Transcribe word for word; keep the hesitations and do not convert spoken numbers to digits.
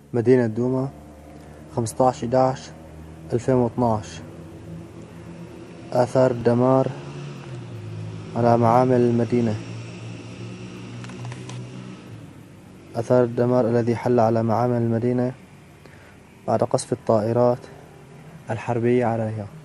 مدينة دوما، خمسة عشر إحدى عشر ألفين واثناشر. آثار الدمار على معامل المدينة. آثار الدمار الذي حل على معامل المدينة بعد قصف الطائرات الحربية عليها.